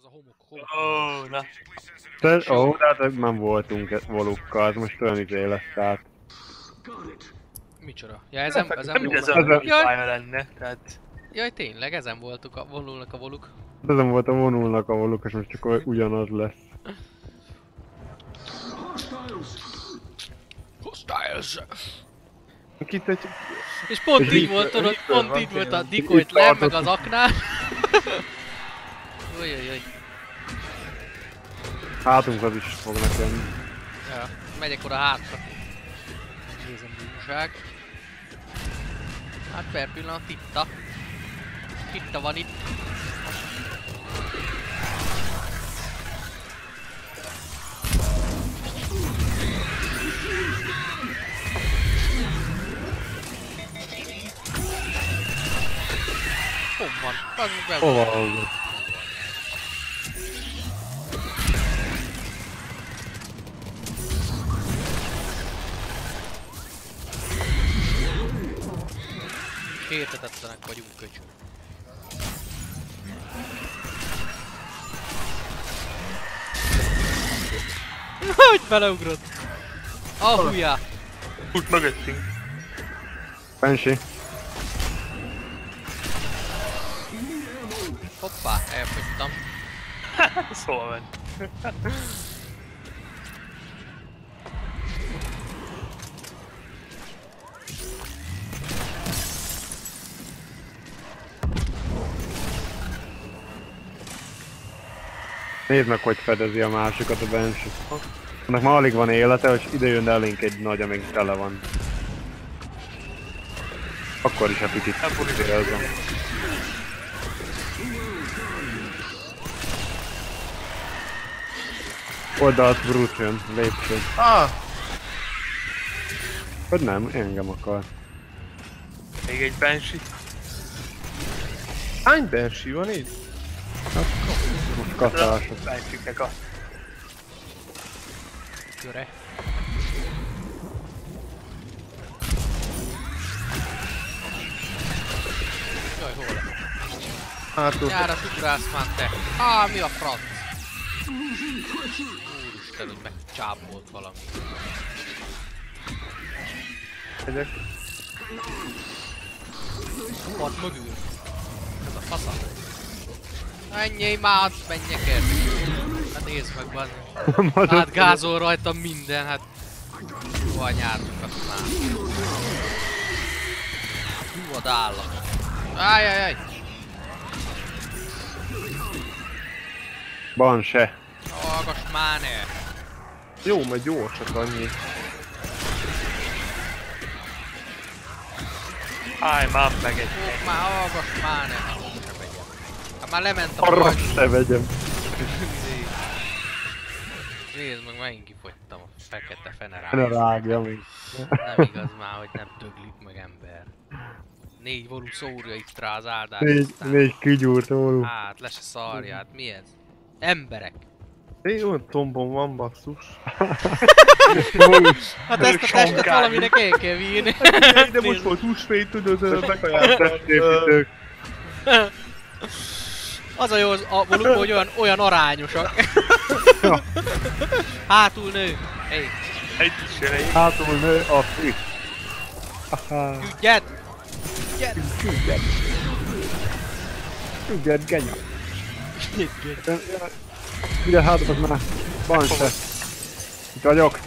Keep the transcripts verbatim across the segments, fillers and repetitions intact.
a homok, homok. Ó, na. Te, ó, de hát nem voltunk volukkal, az most olyan izé lesz, tehát... Micsoda? Ja, ezen, Nem, ezen nem voltunk. ez a Jaj. fájna lenne, tehát... Jaj, tényleg, ezen voltuk, a, vonulnak a voluk. Ezen volt a vonulnak a voluk, és most csak ugyanaz lesz. Hostiles! Kit egy... És pont És így így- volt, tudod, így pont van, így volt a tényleg. dikolt Így le, meg tartott. az aknál. Ujjjjjj. Hátunk az is fognak jönni. Ja, megyek oda hátra. Nézem búság. Hát per pillanat titta. Titta van itt. Hol van? Az meg be Hova van. van? Értetetlenek vagyunk, köcsök. Hogy beleugrott? Ahújá! Úgy mögöttünk. Pensi. Hoppá, elfogytam. Szóval ment. Nézd meg, hogy fedezi a másikat a Banshee. Annak már alig van élete, és ide jön elénk egy nagy, amíg tele van. Akkor is a picit célzom. Oldalt Brute jön, lépcső. Ah! Hogy nem, engem akar. Még egy Banshee. Hány Banshee van itt? Most katások. Banshee-nek a... Göre. Jaj, hol? Hátul. Gyára, ugrász már te! Á, mi a franc? Úristen, hogy megcsápolt valami. Megyek. A pad mögül. Ez a fasza. Menjél már, menjek el. Hát nézd meg, bazd. Hát gázol rajta minden, hát... Jó a nyártukat már. Hú, a állat. Ájjjjjj! Ban se. Hallgass már ne! Jó, majd jó, csak annyi. Állj már meg egy... Ó, már hallgass már ne! Se vegyem. Hát már lement a Arra baj. se vegyem. Nézd meg, megint kifogytam a fekete Ne fenerál. rágja még. Nem igaz már, hogy nem döglik meg ember. Négy volú szórja itt rá az áldás. Négy, aztán- négy kigyúrt volú. Hát, le se szarja, hát mi ez? Emberek! Én olyan tombom van, basszus. Hát ezt a testet valaminek el kell vinni. De most volt húsvét, tudod, bekajáltál. Építők. Az a jó az a voluk, hogy olyan, olyan arányosak. Hátul nő! Hey, Egy is jön egy... Hátul nő a fű. Aha. küldjed! Küldjed! Küldjed. Küldjed, genya. Ugye hátad már. Van se. Itt vagyok.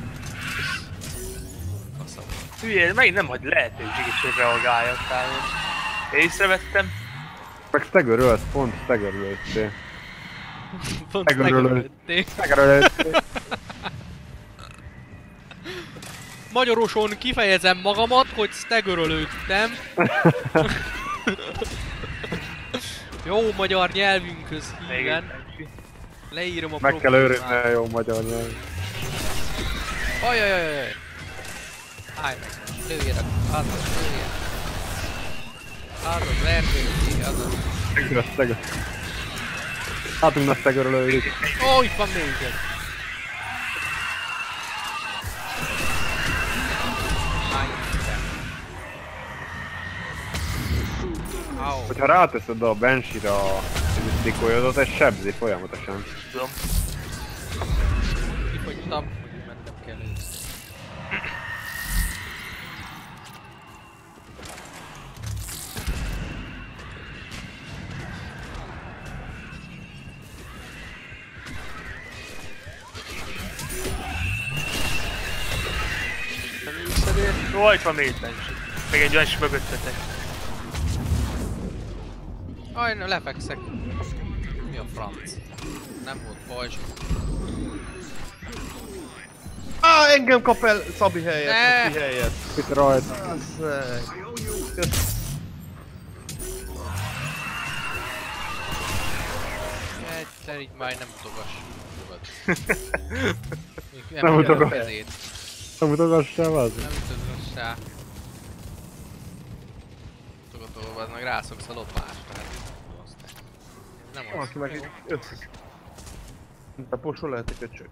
Faszom. Hülye, megint nem hagy lehetőséget, hogy reagáljak, tehát... Észrevettem. Meg staggerölt, pont staggeröltél. Pont Megörülő. megörülötték. Staggeröltél. Magyaroson kifejezem magamat, hogy staggerölődtem. Jó magyar nyelvünkhöz Még egy híven. Banshee. Leírom a Meg kell őrizni a jó magyar nyelv. Ajajajajaj! Állj meg! Lőjenek! Azaz, lőjenek! Azaz, vergődik, azaz! Staggerölt, staggerölt. Hátunknak staggerölődik. Ó, itt van még egy! Hány Isten! Au! Hogyha ráteszed a Banshee-ra a Dikolyodott, és sebzi folyamatosan. Tudom. Kifogytam, hogy mennem kell ősz. Jó, itt van még egy is. Még egy olyan is mögöttetek. Aj, na, lefekszek. Mi a franc? Nem volt pajzs. Á, engem kap el Szabi helyet, Ne! neki helyet. Itt rajta. Azzeg. Egyszer így már nem mutogass. Nem mutogass. kezét. Nem mutogassál az? Nem mutogassál. Mutogató, az meg rászoksz a lopást. Tehát azt nem az. Aki meg összes. Mint a posol lehet egy köcsög.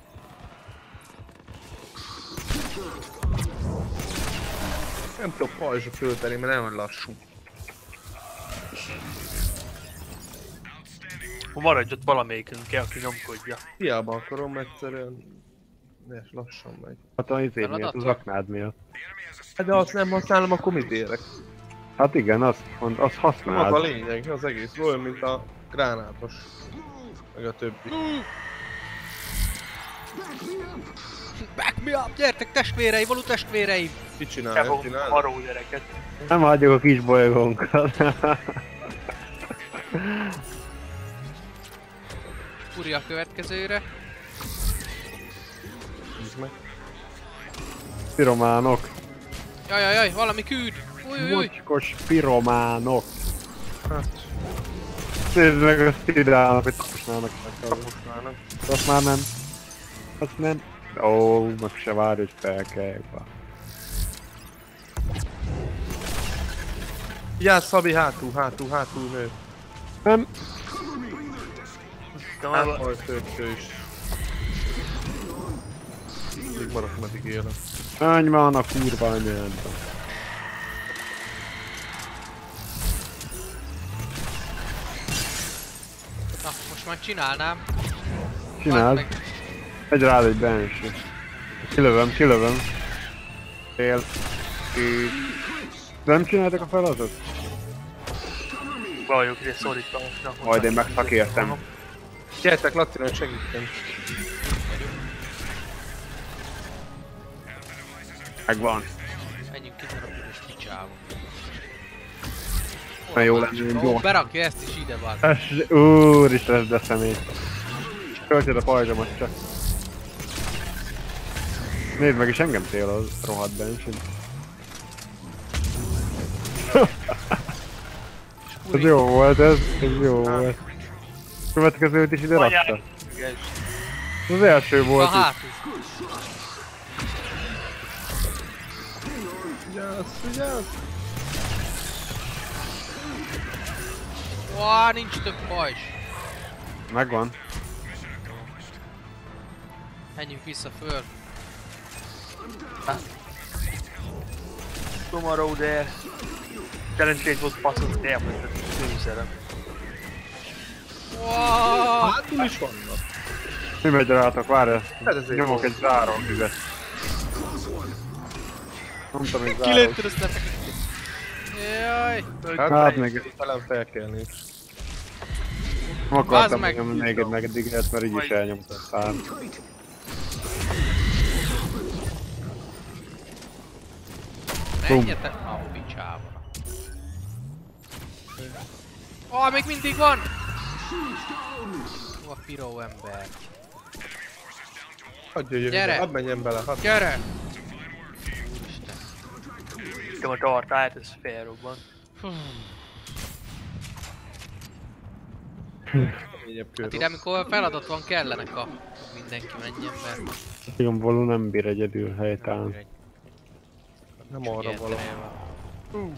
Nem tudok pajzsot fölteni, mert nem lassú. Maradj ott valamelyikünk, aki nyomkodja. Hiába akarom, egyszerűen... És lassan megy. Hát az izé miatt, az aknád miatt. Hát de azt nem használom, akkor mit érek? Hát igen, azt, azt Az a használd. lényeg, az egész olyan, mint a gránátos. Meg a többi. Back me up! Gyertek testvéreim, való testvéreim! Ki csinál, Te nem fogom csinál? maró gyereket. Nem hagyjuk a kis bolygónkat. Furi a következőre. Nézd meg. Pirománok. Jajajaj, valami küld! Új, új, új! Mocskos pirománok. Hát, Nézd meg, azt írálnak, hogy taposnának. taposnának. Azt már nem. Azt nem. Ó, meg se várj, hogy felkelljek. Vigyázz Szabi, hátul, hátul, hátul nő. Nem. De már Átfajt ő is. Még maradok, meddig élem. Menj már a kurva anyádba. Na, most már csinálnám. Csináld. Meg. Egy rád egy benső. Kilövöm, kilövöm. Fél. Két. Nem csináltak a feladatot? vagyok ide szorítva most. Majd én megszakértem. Gyertek, Lacinak segítem. Megvan. Menjünk innen a büdös picsába. Na jó lenne, hogy Ó, jó. berakja ezt is ide, bár. Es, úristen, ez de személy. Töltsd a pajzsomat csak. Nézd meg, és engem tél a rohadt bensin. Ez jó volt, ez, ez jó volt. Következőt is ide rakta. Ez az első volt Van itt. hátul. Vigyázz, vigyázz! Ó, nincs több pajzs. Megvan. Menjünk vissza föl. Tomorrow there. Szerencsét volt passzot, de elmondtad, főszerem. Wow. Hátul is vannak. Mi megy rátok, várj, Fedezék nyomok volt. egy zárófüzet. Nyomtam egy zárót. Kilőtted azt lefeküdni. Jaj. Hát még Talán felkelni. nem akartam meg. megnyomni még egy megediget, mert így is elnyomtam szár. Menjetek a picsába. Ó, még mindig van! Ó, a piró ember. Hadd jöjjön Gyere. ide, hadd menjen bele, hadd. Gyere! Úristen. Te a tartályt, ez felrobban. Fú. Keményebb Hát kör. ide, amikor feladat van, kellenek a... Mindenki menjen be. Igen, való nem bír egyedül helytállni. Nem arra való. Hú,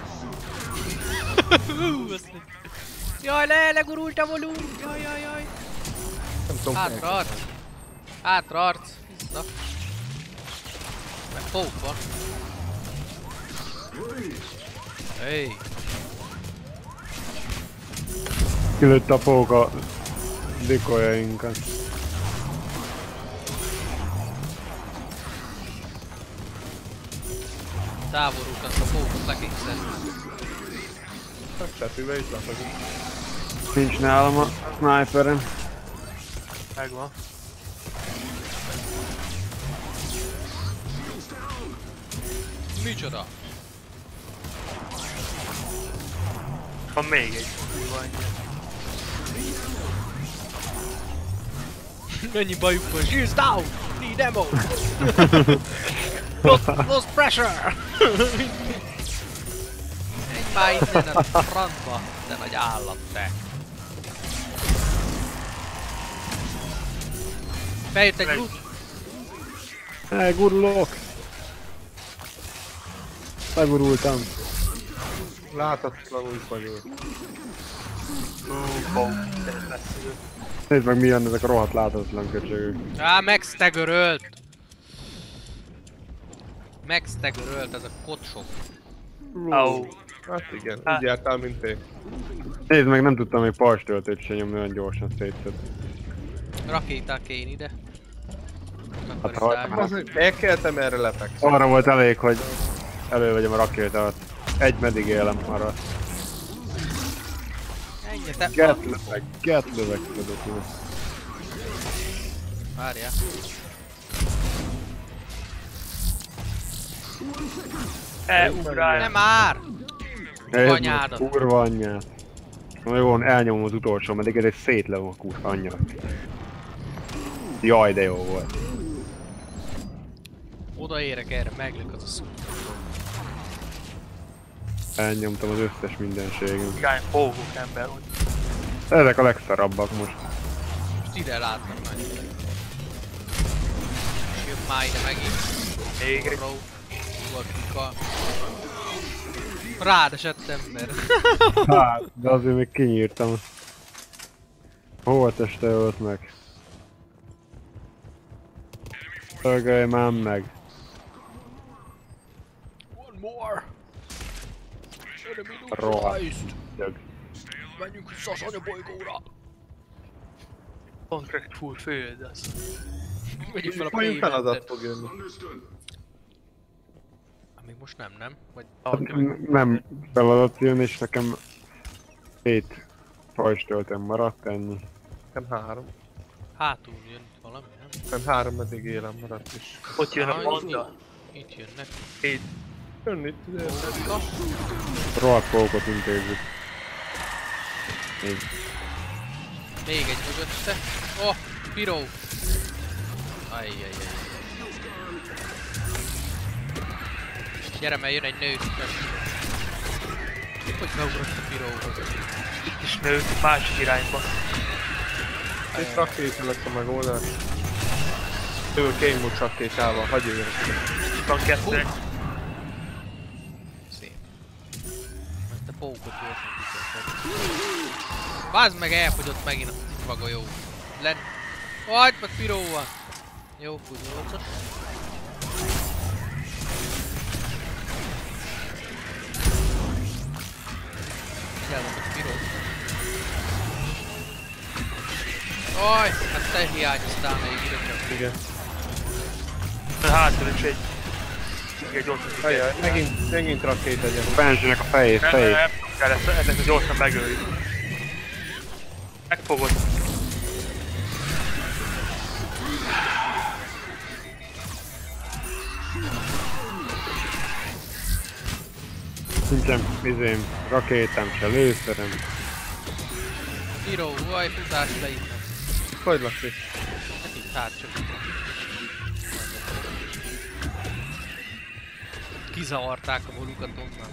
azt mondja. Jaj, le, legurult a volum! Jaj, jaj, jaj! Nem tudom Hátra felkelni. arc! Hátra arc! Vissza! Meg pók van! Hey! Kilőtt a pók a dikolyainkat. Távolultak a fókusz lekényszerű. Megtetőbe itt lakazunk. Nincs nálam a sniperem. Megvan. Micsoda? Van még egy kurva annyi. Mennyi bajuk van? Shields down! Need ammo! lost, lost pressure! Menj már innen a francba, te nagy állat te! Feljött egy loot! Hely, gurulok! Begurultam. Láthatatlanul vagyok. Hú, bom, ez lesz idő. Nézd meg milyen ezek a rohadt láthatatlan köcsögök. Á, megstaggerölt! Megstaggerölt ez a kocsok. Au. Hát igen, Hát. úgy jártál, mint én. Nézd meg, nem tudtam még pajzstöltőt se nyomni, olyan gyorsan szétszett. Rakéták én ide. Hát, ha- Takarítás. Elkeltem, erre lefekszem. Arra volt elég, hogy elővegyem a rakétát. Egy meddig élem arra. Ennyi, te... Get löveg, get löveg tudod. Várjál. E, ugrálj. Nem már! Ez Anyádat. kurva anyját. Na jó, elnyomom az utolsó, meddig ez egy szétlövom a kurva anyját. Jaj, de jó volt. Odaérek erre, meglök az a szó. Elnyomtam az összes mindenségem. Irány fogok ember, hogy Ezek a legszarabbak most. Most ide látnak meg. Jön már ide megint. még egy. Bro. Valakika. Rád esett ember. Hát, de azért még kinyírtam. Hol teste volt meg? Szolgálj már meg. One more. Enemy Rohadt. neutralized. Dög. Menjünk vissza az anyabolygóra. Contract full föld az. Megyünk fel a Majd feladat paymentet. fog jönni. Még most nem, nem? Vagy... Hát, nem feladat jön, és nekem két pajzstöltem maradt, ennyi. Nekem három. Hátul jön valami, nem? Nekem három meddig élem maradt is. Ott jön a Ah, panda. Itt jönnek. Itt. Jön itt, ide. Póka. Rohadt pókot intézzük. Még. Még egy mögötte. Oh, piró. Ajjajjaj. Gyere, mert jön egy nő. Hogy beugrott a piróhoz? Itt is nő, másik irányba. Egy rakéta lesz a megoldás. Ő kémút rakétával, hagyj jöjjön. Itt van kettő. Szép. Mert te pókot gyorsan kitöltöd. Vázd meg, elfogyott megint a kurva golyó. Len... Hagyd meg, piró van! Jó, kunyolcos. Kell a piró. Aj, hát te hiányoztál még ide. Igen. Hátul is egy. Igen, gyorsan ki kell. Ajaj, megint, megint rakéta gyere. Bensinek a fejét, Nem, nem, fejét. nem, kell ezt, ezeket gyorsan megöljük. Megfogod. Nincsen izém, rakétám se, lőszerem. Piró, vaj, futás le innen. Hogy laksz itt? Hát itt hát csak. Kizavarták a volukat onnan.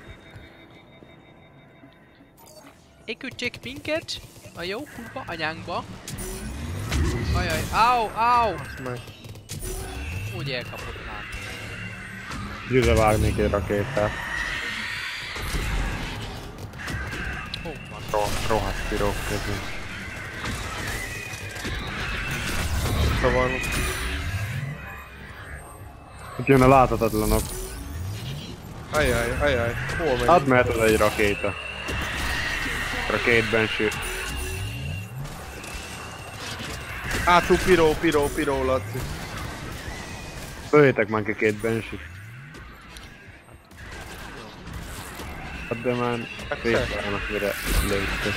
Éküldjék minket a jó kurva anyánkba. Ajaj, áu, áu! Meg. Úgy elkapott már. Győzre vágnék egy rakétát. Hol van? Ro- rohadt pirók közül. Szóval Itt jön a láthatatlanok. ajaj, ajaj, hol megy? Hát mert az egy rakéta. Rakét benső. Hátul piró, piró, piró, Laci. Lőjétek már ki két bensit. Hát de már végtelenek mire lőttek.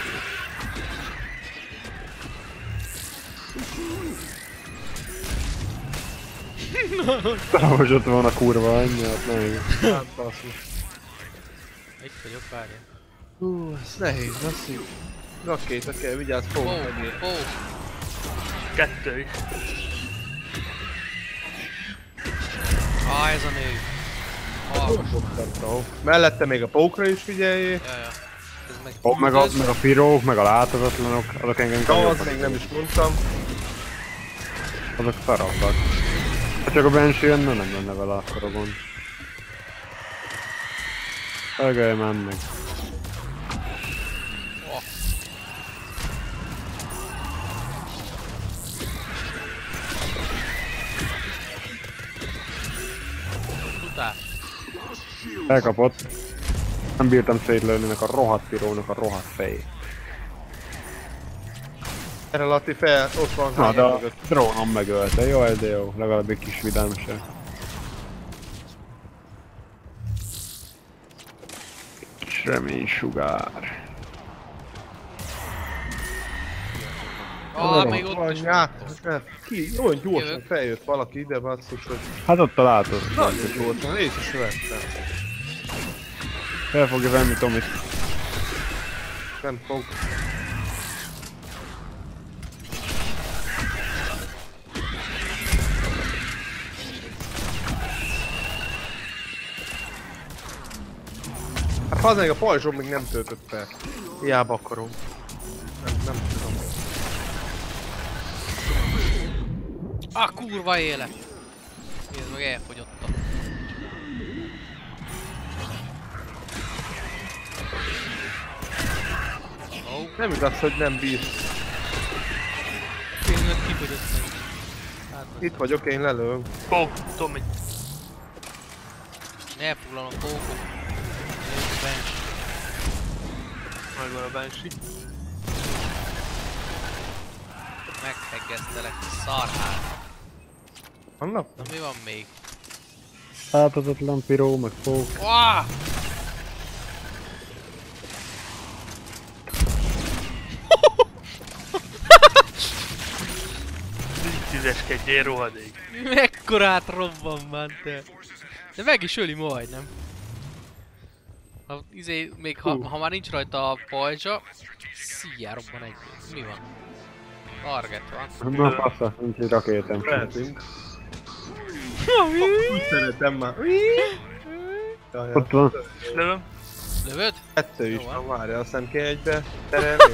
Most ott van a kurva anyja, hát nem igaz. Hát basszus. Itt vagyok, várjál. Hú, ez nehéz, Laci. Rakéta kell, vigyázz, Ó, fogok megérni. ó. Kettő is. Ah, ez a nő. Hallgass. Mellette még a pókra is figyeljél. Ja, ja. Ez meg... Ó, meg a, meg a pirók, meg a láthatatlanok, azok engem Ja, jobban azt még nem is mondtam. azok szarabbak. Ha csak a benső jönne, nem lenne vele akkor a gond. Ögölj már meg. Oh. Tudál? Elkapott. Nem bírtam szétlőni nek a rohadt pirónak a rohadt fejét. Erre Lati fel, ott van. Na de a drónom megölte, jó, ez de jó, legalább egy kis vidámság. Kis reménysugár. Ah, még ott is Anyát, van. ki? Olyan gyorsan Jövök. feljött valaki ide, basszus, hogy Hát ott a látod. nagyon gyorsan, észre se vettem. Fel fogja venni Tomit. Nem fog. Hát az meg a pajzsom még nem töltött fel. Hiába akarom. Nem, nem tudom. Ah, kurva élet! Nézd meg, elfogyottam. Oh, Nem igaz, hogy nem bírsz. nézd meg, kifogyottam. Hát, Itt vagyok, én lelőm. Pók, Tomi. elfoglalom a kókot. Nézd meg. Megvan a Banshee. Megheggeztelek, szarhát. Annak? Na mi van még? Láthatatlan piró, meg fók. Wah! Tüzeskedjél, rohadék. Mekkorát robban már te. De meg is öli majdnem. Ha, izé, még ha, ha már nincs rajta a pajzsa, szíjjá robban egy. Mi van? Target van. Na passza, nincs egy rakétem. Lehetünk. Úgy szeretem már. Jaj, Ott van. Lövöm. Lövöd? kettő is Jó van, van. várja, azt hiszem ki egybe terelni.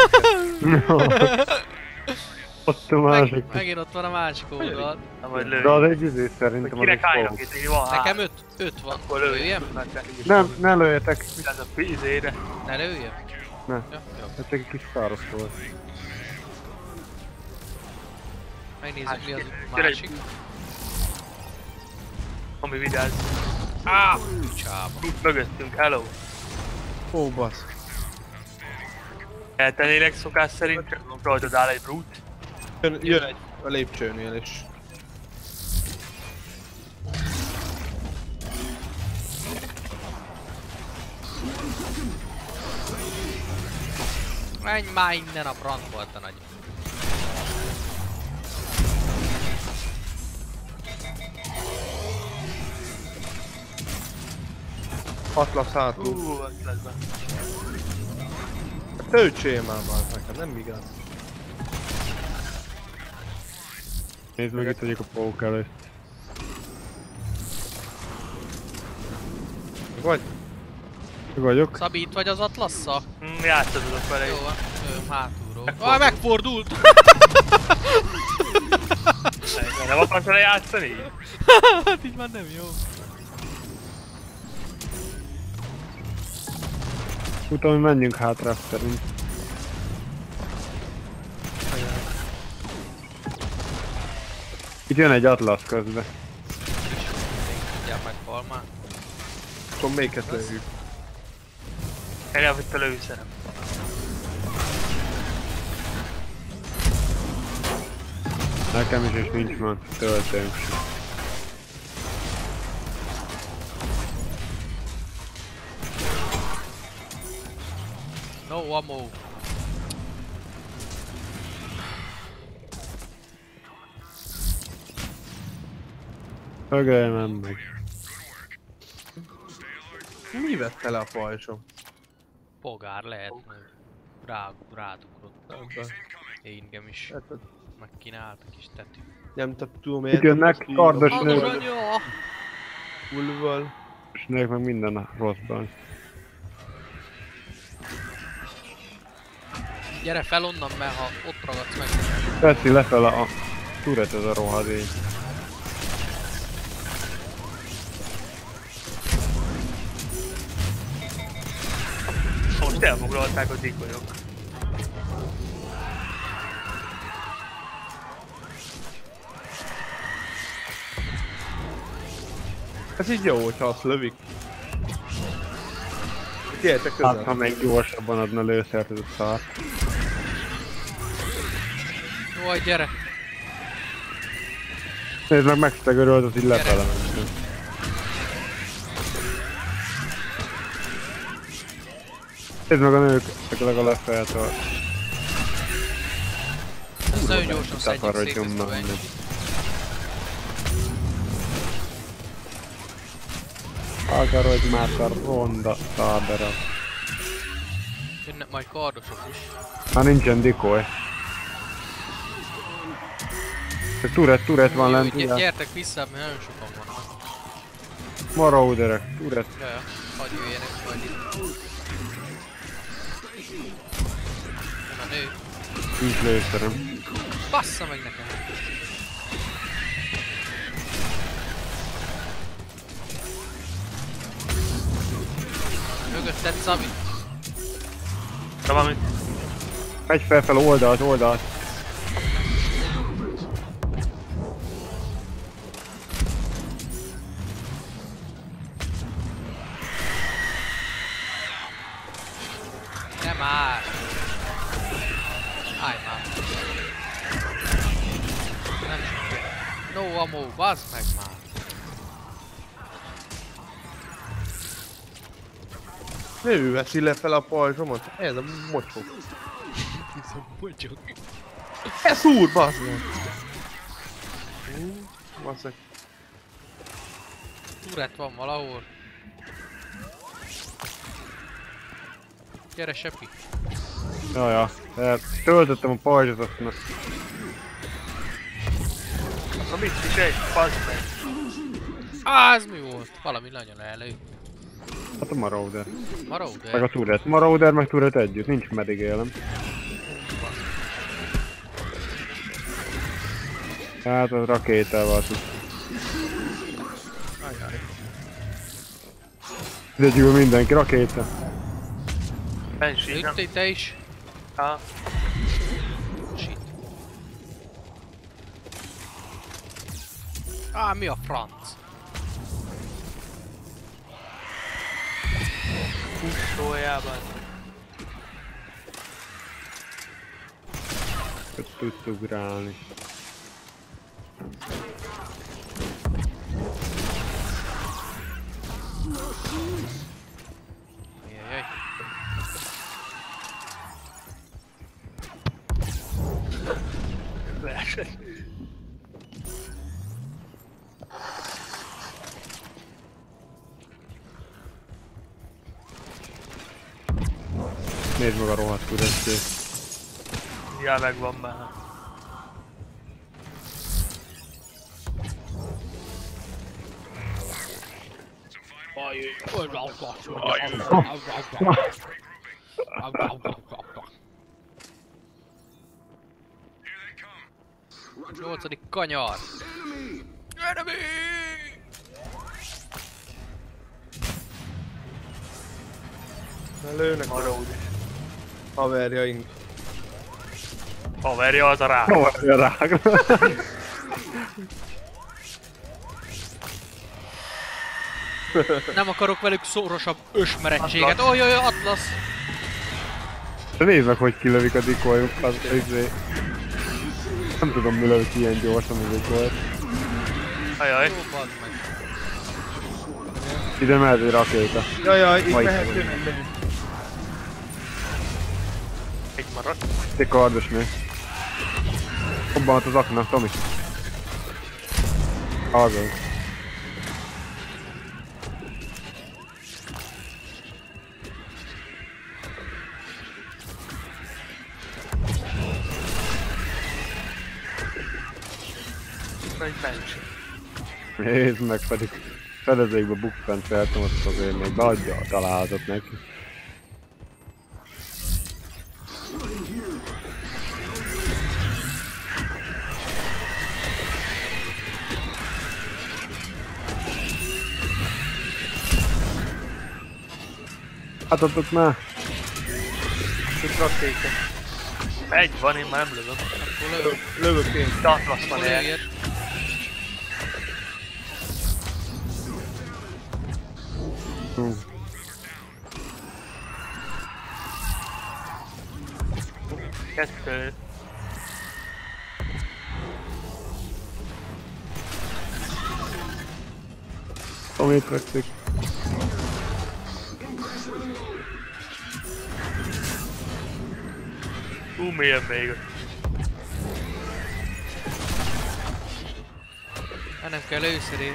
Ott a Meg, másik. megint ott van a másik oldal. Na majd De lőj. az egy izé szerintem az egy Kinek állnak fók. itt, így van Nekem három. öt, öt van. Akkor lőj. Lőjem? Nem, ne lőjetek. Ez a izére. Ne lőjem? Ne. Ja, jó. Ez csak egy kis száros volt. Megnézzük mi az Gyere másik. egy- Ami vigyázz. Áh! Csába. Itt mögöttünk, hello. Ó, basz. Eltennének szokás szerint, csak rajtad áll egy brute. Jön, jön egy a lépcsőnél is. Menj már innen, a brand volt a nagy. Atlasz hátul. Hú, az lesz be. Töltsél már már nekem, nem igaz. Nézd meg, itt vagyok a pók előtt. Vagy? Itt vagyok. Szabi, itt vagy az Atlasszal? Hm, játszadok vele Jó is. van, ő hátulról. Ah, megfordult! Nem akarsz vele játszani? Hát így már nem jó. Utána, hogy menjünk hátra szerint. Itt jön egy atlasz közbe. Mindjárt meghal már. Akkor melyiket lőjük. Én elvitt a lőszerem. Nekem is, és nincs már töltőm sem. No ammo. Ögöljem meg. Mi vette le a pajzsom? Pogár lehet, meg rá, rádugrott. Engem is megkínált a kis tetű. Nem tudom, Itt jönnek kardos Az nők. anya! Fullval. És nők meg minden a rosszban. Gyere fel onnan, mert ha ott ragadsz meg. Teszi lefele a turet ez a rohadék. Most elfoglalták a dikolyok. Ez így jó, hogyha azt lövik. Gyertek közel. Hát ha meg gyorsabban adna lőszert ez a szar. Jaj, gyere! Nézd meg, megszegörölt, az így lefele ment. Nézd meg a nők, csak legalább feltart. Ez nagyon gyorsan szedjük Takarod szét ezt a nyomnak bench. meg. Akarodj már a ronda szábera. Jönnek majd kardosok is. Hát nincsen dikoly. Csak turet, turet van Jó, lent, gy- ugye? gyertek vissza, mert nagyon sokan vannak. Marauderek, turet. Jaja, hadd jöjjenek majd itt. Jön a nő. Nincs lőszerem. Bassza meg nekem! Mögötted Szabi. De valamit. Megy felfel oldalt, oldalt. Nem már! Állj már! Nem sok. No ammo, bazd meg már! Ő veszi le fel a pajzsomot? Ez a mocsok. Ez a mocsok. Ez úr, bazd meg! Hú, baszek. Turret van valahol. Gyere Sepi. Jaja, tehát töltöttem a pajzsot, aztán Na mit is egy, bazd meg. Á, ez mi volt? Valami nagyon elő. hát a Marauder. Marauder. Meg a Turret. Marauder meg Turret együtt, nincs medigélem. Hát az rakétával tud. Ajaj. Ide gyűl mindenki, rakéta. Banshee, nem? Lőttél te is? Ha. Shit. Á, mi a franc? Szójában. Hogy tudsz ugrálni. Ajajaj. Leesett. Nézd meg a rohadt Turretjét. Ja, megvan már. Nyolcadik kanyar. Enemy! Lőnek a Marauder. haverjaink. Haverja az a rá. Havarja rág. Nem akarok velük szorosabb ösmerettséget. Ojjjj, Atlas! De nézd meg, hogy kilövik a dikolyuk, az izé. Nem tudom mi lőtt ilyen gyorsan, ez egy volt. Ajaj. Jó, bazd meg. Ide mehet egy rakéta. Jajjaj, itt Majd mehet, vagy. jönnek, megyünk. Egy maradt. Egy kardos nő. Robbant az akna, Tomi. Azaz. Egy bench. Nézd meg, pedig fedezékbe bukkant feltem, azt azért még beadja a találatot neki. Hát ott már. Itt rakéta. Egy van, én már nem lövöm. Akkor lövök. Lövök én. De Atlasz van Akkor el. lőjél. Hú. Kettő. Tomit vekszik. Hú, mi jön még? Hát nem kell először.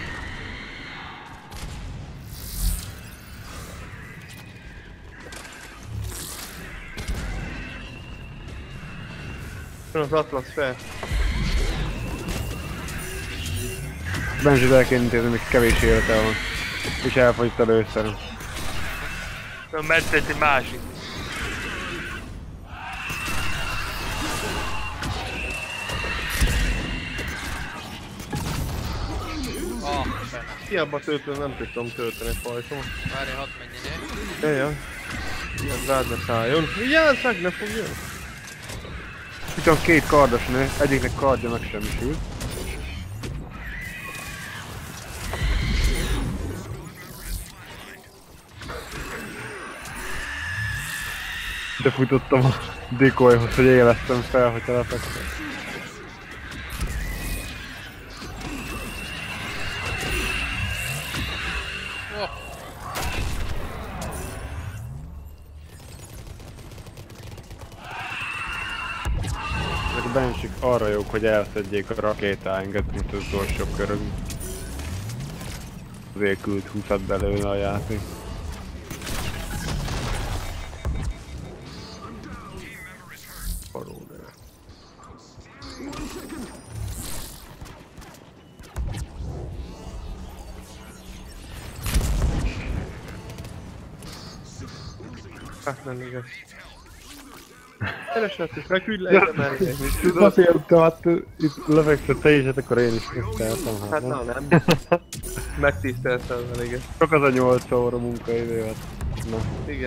Jön az Atlasz fel. Benzsit el kéne intézni, még kevés élete van. És elfogyott először. Jön meccet egy másik. Ah, benne. Hiába töltőn nem tudtam tölteni fajtom. Várj, hadd menjen el. Jajjaj. Ilyen rád ne szálljon. Vigyázz, meg ne fogjon. Itt van két kardos nő, egyiknek kardja megsemmisült. De futottam a decoyhoz, hogy élesztem fel, hogyha lefektem. Oh. Ezek a bensik arra jók, hogy elszedjék a rakétáinkat, mint az utolsó körön. Azért küld húszat belőle a játék. Hát nem igaz. Keresett, feküdj le ide mellé. Azért, hát itt lefekszel te is, hát akkor én is tiszteltem. Hát na nem. Megtiszteltem vele, igen. Csak az a nyolc óra munkaidő, hát. Na. Igen.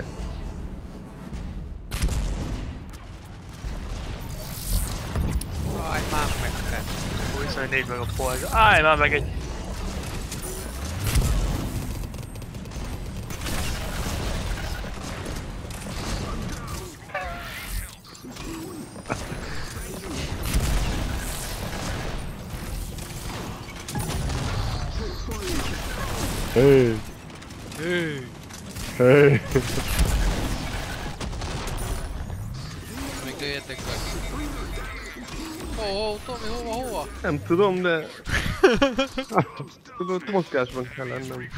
Állj már meg te. huszonnégy meg a polga. Állj már meg egy... Hey! Hey. Hey! Még jöjjetek be. Ó, ó, Tomi, hova, hova? Nem tudom, de... Tudod, mozgásban kell lennem.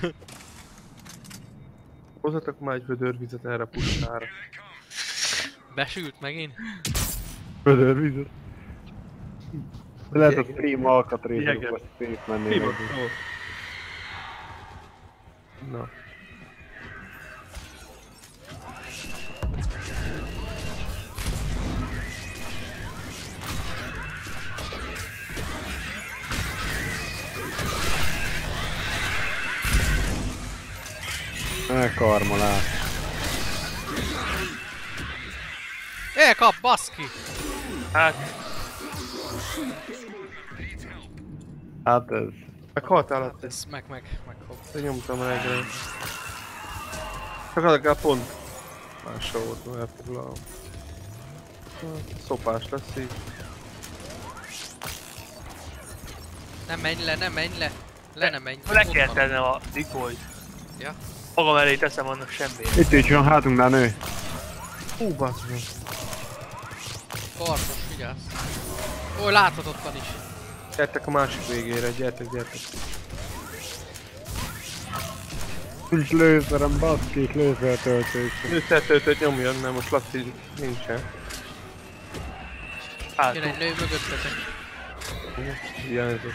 Hozzatok már egy vödörvizet erre a pusztára. Besült megint? Vödörvizet. De lehet a stream alkatrészek, Jeges. vagy szép menni. Hívott, ó. Na. Elkarmolás. Elkap, baszki! Hát... Hát ez... Meghaltál ott? Ez meg, meg, meg hopp. Te nyomtam regre. Csak legalább pont mással volt, mert elfoglalom. Szopás lesz így. Nem menj le, nem menj le. Le nem menj. Le kell tennem a decoyt. Ja. Magam elé teszem, annak semmi. Itt is van hátunknál nő. Hú, basz meg. Kardos, vigyázz. Ó, látod, ott van is. Gyertek a másik végére, gyertek, gyertek. Nincs lőszerem, baszki, lőszertöltős. Lőszertöltőt nyomjon, mert most Laci nincsen. Jön egy nő mögöttetek. Hiányzott.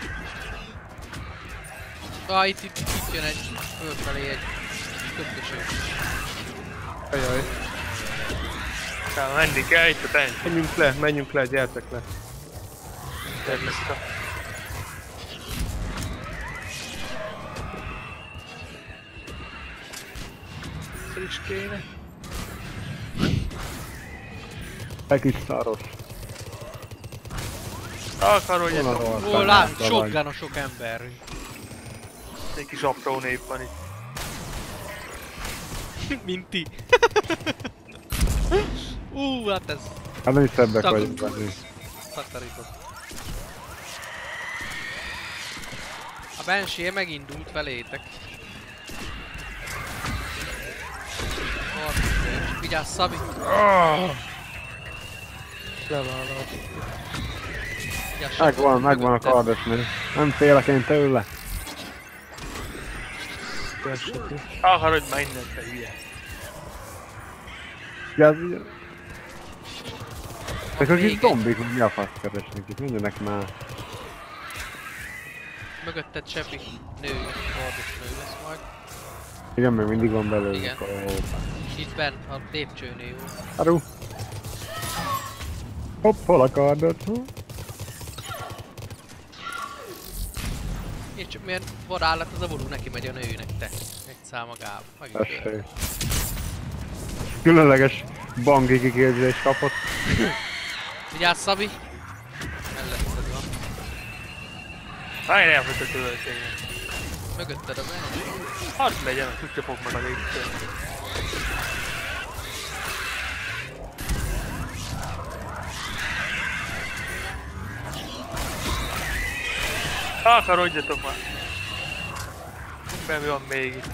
Ah, itt, itt, itt jön egy fölfelé egy köpköső. Ajaj. Tehát menni kell, itt a bench. Menjünk le, menjünk le, gyertek le. Természetesen. Ez is kéne. Egy kis szaros. Akarodjatok. Ó, lát, shotgunosok ember. Egy kis apró nép van itt. Mint ti. Ú, hát ez Hát nem is szebbek Tag- vagyunk venni. takarított. A Banshee megindult felétek. Harminc, vigyázz, Szabi! Levállalt. Vigyázz, Megvan, Shepard, megvan a mögötted. kardos nő. Nem félek én tőle. Akarodj már innen, te hülye. Vigyázz, ezek a Még kis egy. zombik, hogy mi a fasz keresnek itt, menjenek már. Mögötted Sepi nő, kardos nő lesz majd. Igen, még mindig van belőle. Igen. Ó, Itt benn, a lépcsőnél jó. Haru. Hopp, hol a kardot? Hm? És csak milyen vadállat az a vonul, neki megy a nőnek, te. Egy szál magába. Megint Tessék. jön. Különleges bangi kiképzés kapott. Vigyázz, Szabi! Melletted van. Hány elfogyott a tőlőtényen. Mögötted a Banshee. Hadd legyen, a kutya fog meg a lépcsőn. Akarodjatok már! Mi van még itt?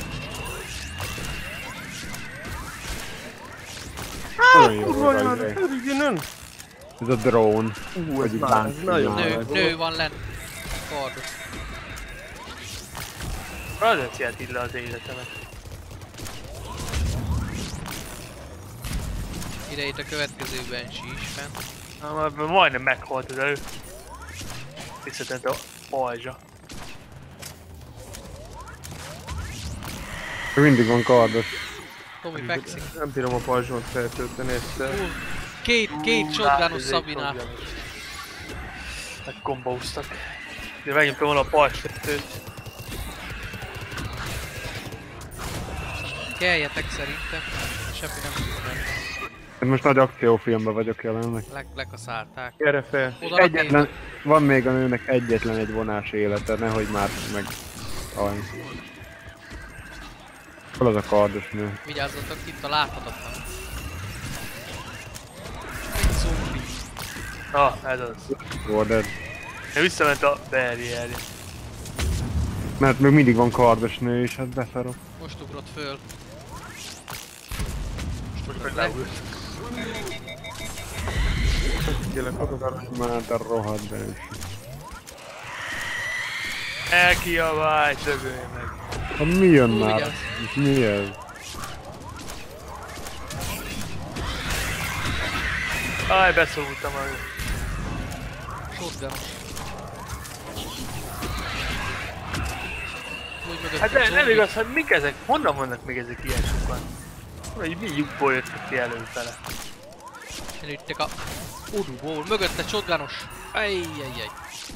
Nagyon jó Kurva vagy, anyád, izé. örüljön! Ez a drone. Ú, ez Vagy már, ez lánc- nagyon lánc- Nő, nagy nő dolog. van lenn. Kardos. Azért szélt ide az életemet. Ide itt a következő Banshee is fenn. Na, már majdnem meghalt az elő. Visszatent a pajzsa. Mindig van kardos. Tomi fekszik. Nem bírom a pajzsomat feltölteni egyszer. Ú, két, két shotgunos Szabinál. Megkombóztak. De megnyomtam volna a pajzsvetőt. Keljetek szerintem. Semmi nem tud menni. Hát most nagy akciófilmben vagyok jelenleg. Le, lekaszálták. Gyere fel! Oda Egyetlen, van még a nőnek egyetlen egy vonás élete, nehogy már meg... Aj. Hol az a kardos nő? Vigyázzatok, itt a láthatatlan. Egy zombi. Na, ez az. Border. De visszament a barrierje. Mert még mindig van kardos nő is, hát beszarok. Most ugrott föl. Most Le. meg leült. Gyerek, oda arra. Már a rohadt Banshee. Elkiabálj, dögölj meg. Ha mi jön Ú, már? vigyázz. És mi ez? Aj, beszóltam meg. Shotgunos. Úgy mögött Hát a de, nem zombi. igaz, hogy mik ezek? Honnan vannak még ezek ilyen sokan? Vagy mi lyukból jöttek ki előfele? Elüttek a uduból. Mögötte shotgunos. Ejjjjjjj.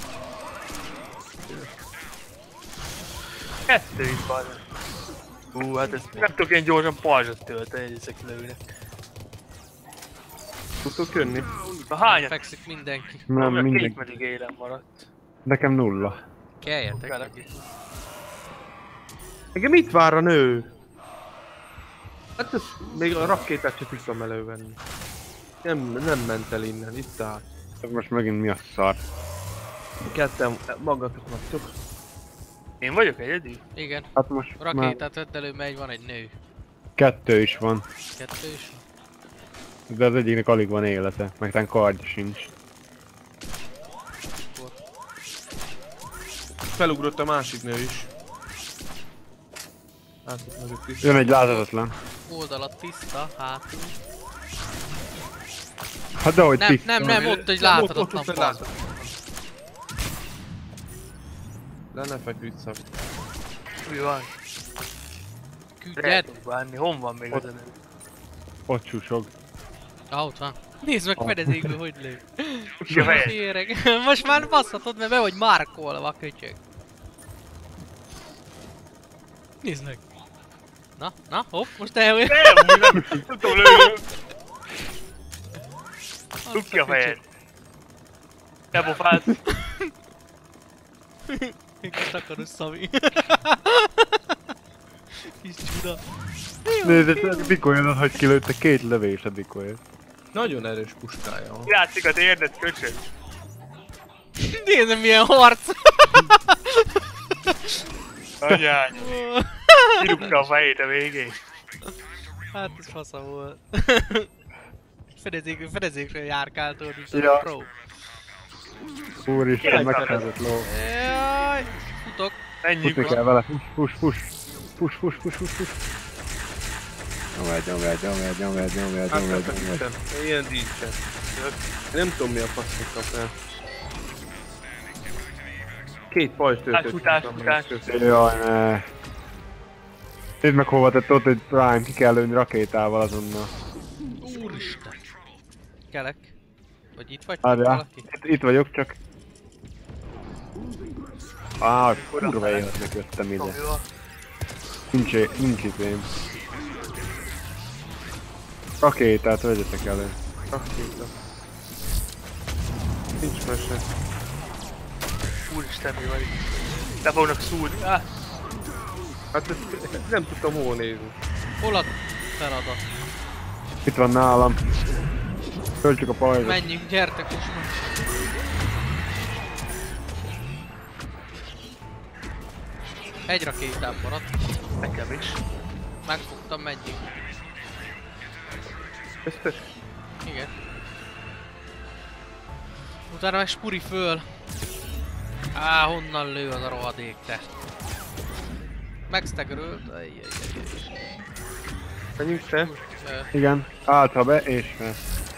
Kettő itt van. Hú, hát ez nem tudok én gyorsan pajzsot tölteni, hogy ezek lőnek. Tudtok jönni? Na hányat? Fekszik mindenki. Nem, Két mindegy. meddig élem maradt. Nekem nulla. Keljetek. Kelek. Engem mit vár a nő? Hát ez még a rakétát sem tudtam elővenni. Nem, nem ment el innen, itt áll. Ez most megint mi a szar? Ketten magatok vagytok. Én vagyok egyedül? Igen. Hát most már Rakétát vett elő, mert van egy nő. kettő is van. Kettő is van. De az egyiknek alig van élete, meg tán kardja sincs. Akkor. Felugrott a másik nő is. Hát itt mögött is. Jön egy láthatatlan. Oldalat tiszta, hátul. Hát de hogy Nem, tiszta. nem, nem, ott egy láthatatlan pont. Le ne feküdj szak. Mi van? Küldjed. Lehet bánni, hon van még az Ott. elő? Ott susog. Ah, ott van. Nézd meg fedezékből, hogy lő. Ja, fejet. Féreg. Most már basszhatod, mert be vagy markolva, köcsög. Nézd meg. Na, na, hopp, most elhúj. Nem, nem, nem tudom lőni. Dugd ki a fejed. Te pofád. Minket takaros Szami. Kis csuda. Nézd, ez Dikolyonod, hogy kilőtte két lövés a Dikolyot. Nagyon erős puskája van. Játszik a térdet, köcsög. Nézd, milyen harc. Anyány. Kirúgta a fejét a végén. Hát ez fasza volt. Fedezék, fedezékről járkáltól, mint Ja. a pro. Úristen, megszerzett ló. Jaj, futok. Menjünk Futni kell van. vele, push, push, push, push, push, push, push. Nyomjad, nyomjad, nyomjad, nyomjad, nyomjad, Hát nyomjad, nem nyomjad. feküdtem. Ilyen díjcsen. Én nem tudom mi a faszot kapnál. Két pajzs Hát töltőt. futás, kaptam, futás. meg köszönöm. Jaj, ne. Nézd meg hova tett ott egy Prime, ki kell lőni rakétával azonnal. Úristen. Kelek. Vagy itt vagy? Várjál, Valaki? itt, itt vagyok, csak... Áh, kurva életnek jöttem ide. Mi van? Nincs, nincs izém. Rakétát vegyetek elő. Rakéta. Nincs mese. Úristen, mi van itt? Le fognak szúrni. Ah, Hát ezt nem tudtam hol nézni. Hol a feladat? Itt van nálam. Töltsük a pajzsot. Menjünk, gyertek most már. Egy rakétám maradt. nekem is. Megfogtam, menjünk. Ezt Igen. Utána meg spuri föl. Á, honnan lő az a rohadék, te? Megstaggerölt. Ajjajjaj. menjünk te. Igen, álltha be és fel.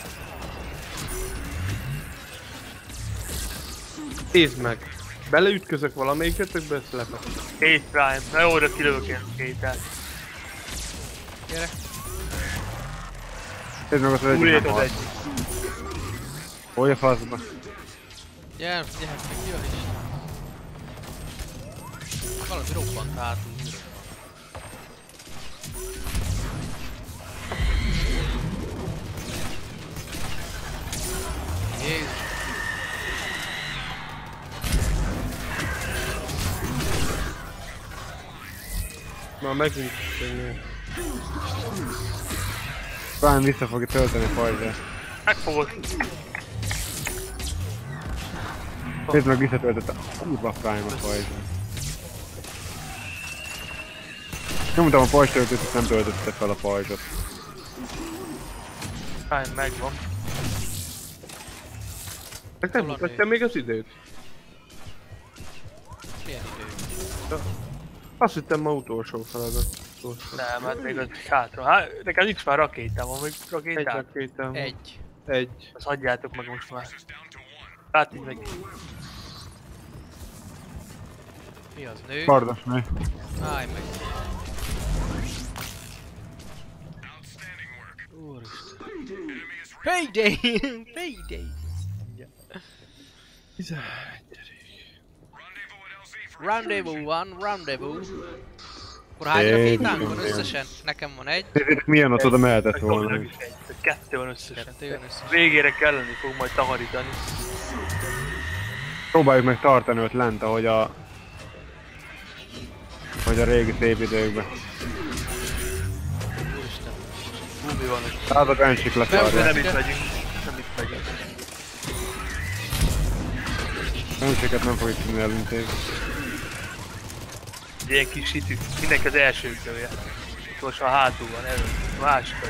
Nézd meg. Beleütközök valamelyikötökbe, ezt lefekszem. Két Prime. Na jó, de kilövök én kétát. Gyere. Nézd meg azt az Úrét egyik az nem egy. Hol a faszba? Gyere, gyere, jön is. Valami robbant hátul. Jézus. Már megint könnyű. Prime vissza fogja tölteni a pajzsát. Megfogod. Nézd meg, visszatöltött a kurva Prime a pajzsát. Nyomtam a pajzstöltőt, és nem töltötte fel a pajzsot. Prime megvan. Meg nem mutatja még az időt? Milyen idő? Azt hittem ma utolsó feladat. Utolsó. Nem, hát még az hátra. Hát, nekem nincs már rakétám, van még Egy rakétám. rakétám. Egy. Egy. Azt hagyjátok meg most már. Hát így meg. Mi az, nő? Kardos nő. Állj meg. Úristen. Payday! Payday! Rendezvous van, rendezvous. Akkor hány Éj, rakétánk van igen. összesen? Nekem van egy. Nézzétek milyen ott oda mehetett Meg volna. dobnak is egy. Kettő van összesen. Kettő jön összesen. Végére kelleni fog majd takarítani. Próbáljuk meg tartani ott lent, ahogy a... Hogy a régi szép időkben. Úristen. Hú, mi van ott? Hát a bencsik De letarja. nem itt megyünk. Nem itt megyünk. Önséget nem fogjuk tudni elintézni. Ilyen kis hitű. Mindenki az első lője. Most a hátul van, elő. A másikat.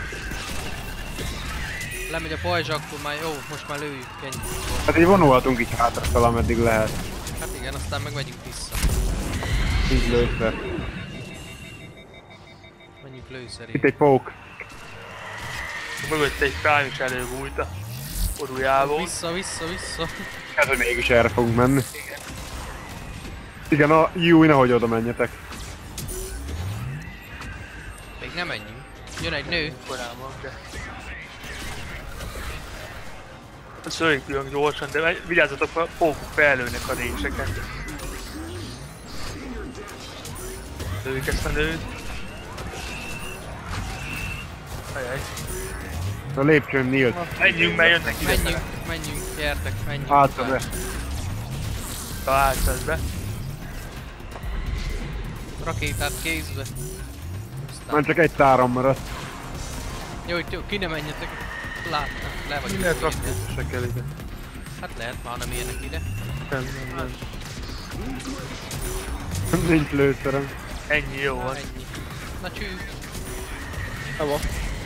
Lemegy a pajzsa, akkor már jó, most már lőjük, ennyi. Hát így vonulhatunk így hátra, ameddig lehet. Hát igen, aztán meg megyünk vissza. Így lőszer. Menjünk lőszerig. Itt egy pók. Mögött egy prime is előbújt a orrujából. Vissza, vissza, vissza. Hát, hogy mégis erre fogunk menni. Igen, a Júj, nehogy oda menjetek. Még nem menjünk. Jön egy nő. Korán van, de... Szöljünk külön gyorsan, de vigyázzatok, a pókok felelőnek a réseket. Lőjük ezt a nőt. Ajaj. A lépcsőn nyílt. Menjünk, mert jönnek ide. Menjünk, menjünk, gyertek, menjünk. Hátra be. Találsz be. Rakétát kézbe. Már csak egy táram maradt. Jó, jó, ki ne menjetek. Láttam, le vagyunk. Mi lehet védve. rakni? Se kell ide. Hát lehet, már nem érnek ide. Nem, nem, nem. Nincs lőszerem. Ennyi jó Na, van. ennyi. Na csű. Eva.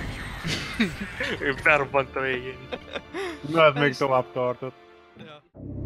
Ő felrobbant a végén. Na, ez még tovább tartott. Ja.